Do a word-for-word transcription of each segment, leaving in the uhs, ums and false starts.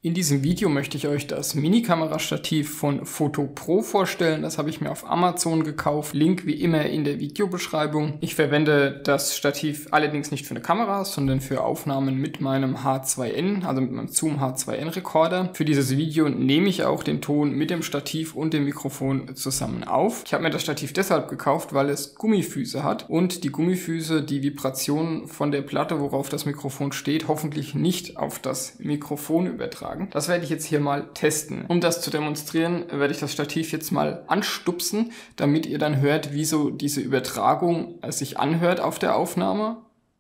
In diesem Video möchte ich euch das Mini-Kamera-Stativ von Photopro vorstellen. Das habe ich mir auf Amazon gekauft. Link wie immer in der Videobeschreibung. Ich verwende das Stativ allerdings nicht für eine Kamera, sondern für Aufnahmen mit meinem H zwei N, also mit meinem Zoom H zwei N Rekorder. Für dieses Video nehme ich auch den Ton mit dem Stativ und dem Mikrofon zusammen auf. Ich habe mir das Stativ deshalb gekauft, weil es Gummifüße hat und die Gummifüße die Vibration von der Platte, worauf das Mikrofon steht, hoffentlich nicht auf das Mikrofon übertragen. Das werde ich jetzt hier mal testen. Um das zu demonstrieren, werde ich das Stativ jetzt mal anstupsen, damit ihr dann hört, wie so diese Übertragung sich anhört auf der Aufnahme.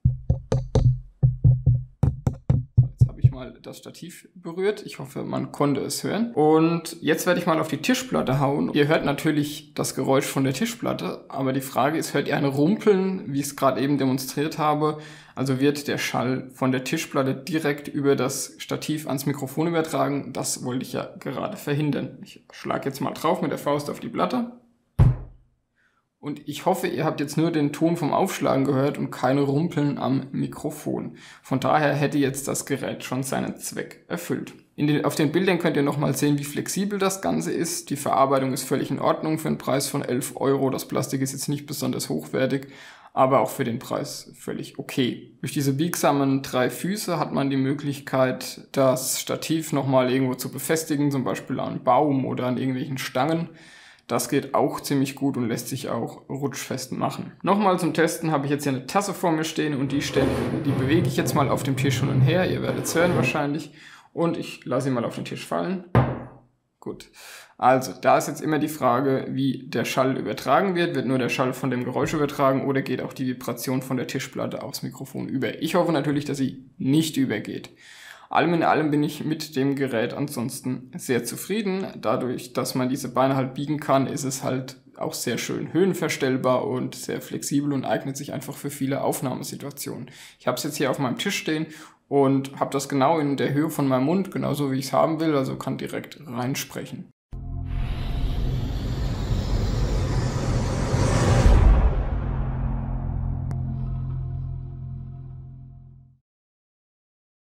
Jetzt habe ich mal das Stativ berührt. Ich hoffe, man konnte es hören. Und jetzt werde ich mal auf die Tischplatte hauen. Ihr hört natürlich das Geräusch von der Tischplatte, aber die Frage ist, hört ihr ein Rumpeln, wie ich es gerade eben demonstriert habe? Also wird der Schall von der Tischplatte direkt über das Stativ ans Mikrofon übertragen. Das wollte ich ja gerade verhindern. Ich schlage jetzt mal drauf mit der Faust auf die Platte. Und ich hoffe, ihr habt jetzt nur den Ton vom Aufschlagen gehört und keine Rumpeln am Mikrofon. Von daher hätte jetzt das Gerät schon seinen Zweck erfüllt. In den, auf den Bildern könnt ihr nochmal sehen, wie flexibel das Ganze ist. Die Verarbeitung ist völlig in Ordnung für einen Preis von elf Euro. Das Plastik ist jetzt nicht besonders hochwertig, aber auch für den Preis völlig okay. Durch diese biegsamen drei Füße hat man die Möglichkeit, das Stativ nochmal irgendwo zu befestigen, zum Beispiel an einem Baum oder an irgendwelchen Stangen. Das geht auch ziemlich gut und lässt sich auch rutschfest machen. Nochmal zum Testen habe ich jetzt hier eine Tasse vor mir stehen und die, stelle, die bewege ich jetzt mal auf dem Tisch hin und her. Ihr werdet es hören wahrscheinlich. Und ich lasse ihn mal auf den Tisch fallen. Gut. Also, da ist jetzt immer die Frage, wie der Schall übertragen wird. Wird nur der Schall von dem Geräusch übertragen oder geht auch die Vibration von der Tischplatte aufs Mikrofon über? Ich hoffe natürlich, dass sie nicht übergeht. Allem in allem bin ich mit dem Gerät ansonsten sehr zufrieden. Dadurch, dass man diese Beine halt biegen kann, ist es halt auch sehr schön höhenverstellbar und sehr flexibel und eignet sich einfach für viele Aufnahmesituationen. Ich habe es jetzt hier auf meinem Tisch stehen und habe das genau in der Höhe von meinem Mund, genauso wie ich es haben will, also kann direkt reinsprechen.